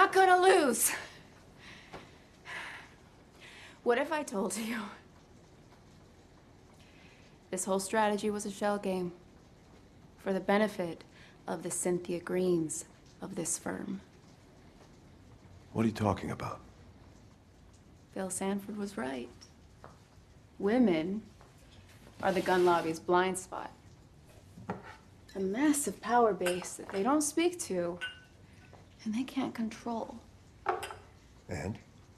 not gonna lose. What if I told you this whole strategy was a shell game for the benefit of the Cynthia Greens of this firm? What are you talking about? Bill Sanford was right. Women are the gun lobby's blind spot. A massive power base that they don't speak to and they can't control. And?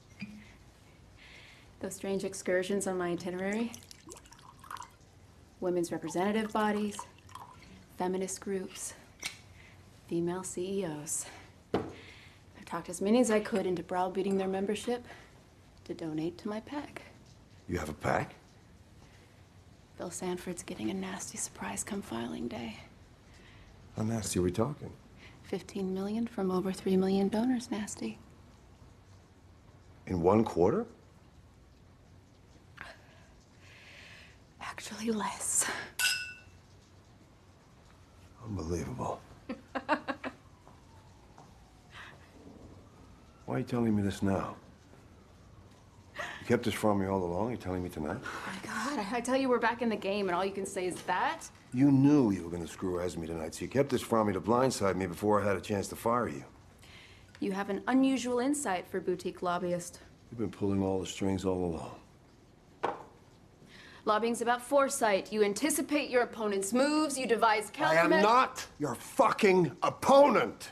Those strange excursions on my itinerary. Women's representative bodies, feminist groups, female CEOs. I've talked as many as I could into browbeating their membership to donate to my PAC. You have a PAC? Bill Sanford's getting a nasty surprise come filing day. How nasty are we talking? 15 million from over 3 million donors, nasty. In 1 quarter? Actually less. Unbelievable. Why are you telling me this now? You kept this from me all along. You're telling me tonight? Oh my God, I tell you we're back in the game and all you can say is that? You knew you were going to screw Esme tonight, so you kept this from me to blindside me before I had a chance to fire you. You have an unusual insight for boutique lobbyist. You've been pulling all the strings all along. Lobbying's about foresight. You anticipate your opponent's moves, you devise countermeasures. I am not your fucking opponent!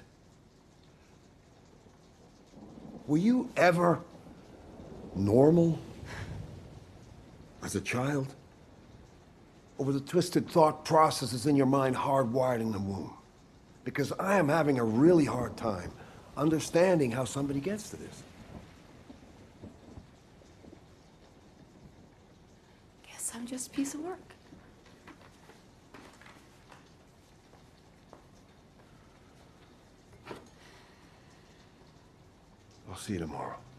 Were you ever normal as a child? Or were the twisted thought processes in your mind hardwired in the womb? Because I am having a really hard time understanding how somebody gets to this. Guess I'm just a piece of work. I'll see you tomorrow.